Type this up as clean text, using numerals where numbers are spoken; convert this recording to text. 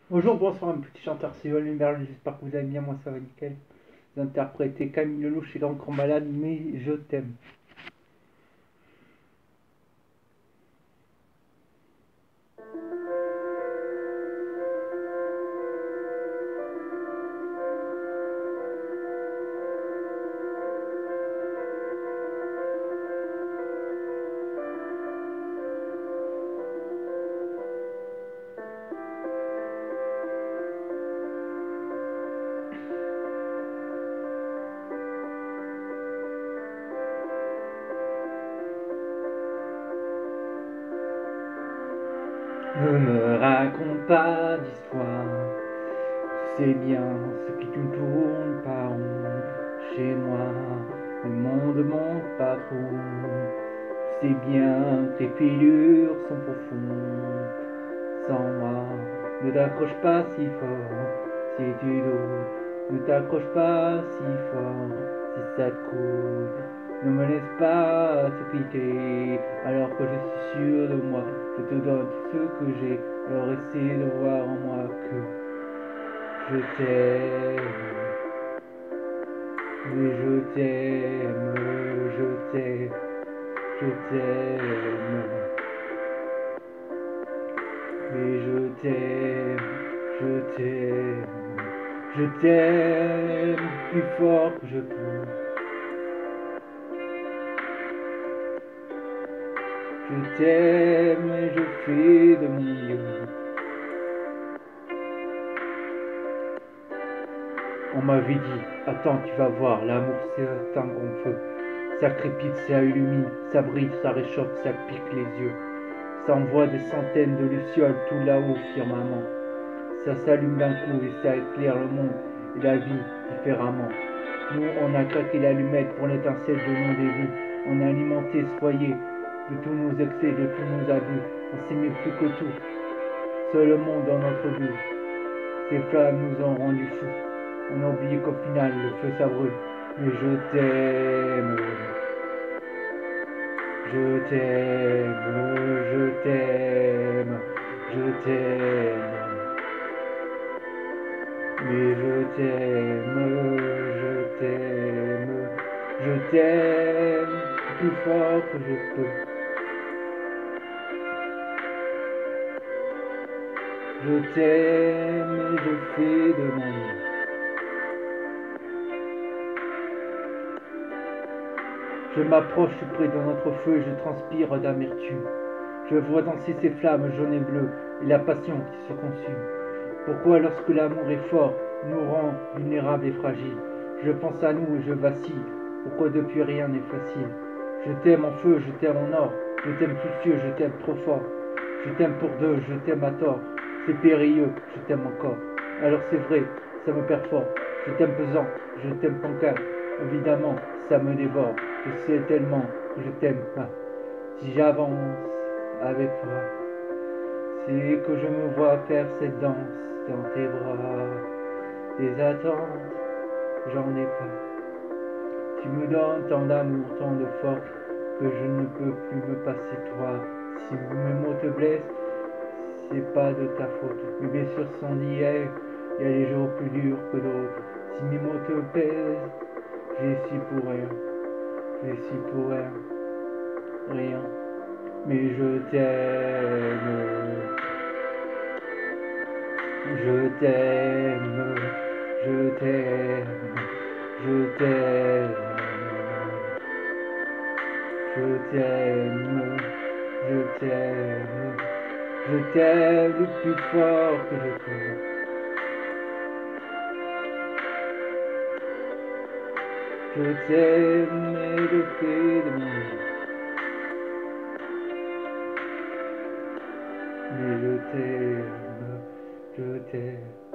Bonjour, bonsoir, un petit chanteur, c'est Yoann Merle, j'espère que vous allez bien, moi ça va nickel. Vous interprétez Camille Lelouch et Grand Corps Malade, mais je t'aime. Ne me raconte pas d'histoire, tu sais bien ce qui te tourne par rond. Chez moi, le monde monte pas trop. Tu sais bien que tes filures sont profondes. Sans moi, ne t'accroche pas si fort. Si tu doutes, ne t'accroche pas si fort. Si ça te coûte, ne me laisse pas te quitter. Alors que je suis sûr de moi, je te donne tout ce que j'ai. Alors essaie de voir en moi que je t'aime. Oui, je t'aime, je t'aime, je t'aime. Oui, je t'aime, je t'aime, je t'aime plus fort que je peux. Je t'aime et je fais de mon mieux. On m'avait dit, attends, tu vas voir, l'amour c'est un grand feu. Ça crépite, ça illumine, ça brille, ça réchauffe, ça pique les yeux. Ça envoie des centaines de lucioles tout là-haut au firmament. Ça s'allume d'un coup et ça éclaire le monde et la vie différemment. Nous, on a claqué l'allumette pour l'étincelle de nos débuts. On a alimenté ce foyer de tous nos excès, de tous nos abus. On s'aimait plus que tout. Seul le monde dans notre but. Ces flammes nous ont rendus fous. On a oublié qu'au final, le feu ça brûle. Mais je t'aime. Je t'aime. Je t'aime. Je t'aime. Mais je t'aime. Je t'aime. Je t'aime plus fort que je peux. Je t'aime et je fais de mon mieux. Je m'approche, je suis près de notre feu et je transpire d'amertume. Je vois danser ces flammes jaunes et bleues et la passion qui se consume. Pourquoi, lorsque l'amour est fort, nous rend vulnérables et fragiles? Je pense à nous et je vacille. Pourquoi depuis rien n'est facile? Je t'aime en feu, je t'aime en or. Je t'aime soucieux, je t'aime trop fort. Je t'aime pour deux, je t'aime à tort. C'est périlleux, je t'aime encore. Alors c'est vrai, ça me perd fort. Je t'aime pesant, je t'aime pancal. Évidemment, ça me dévore. Je sais tellement que je t'aime pas. Si j'avance avec toi, c'est que je me vois faire cette danse dans tes bras. Des attentes, j'en ai pas. Tu me donnes tant d'amour, tant de force, que je ne peux plus me passer de toi. Si mes mots te blessent, c'est pas de ta faute. Mes blessures sont d'hier, il y a des jours plus durs que d'autres. Si mes mots te pèsent, j'y suis pour rien. J'y suis pour rien, rien. Mais je t'aime. Je t'aime, je t'aime, je t'aime, je t'aime, je t'aime, je t'aime le plus fort que je peux. Je t'aime et je fais de mon mieux. Mais je t'aime, je t'aime.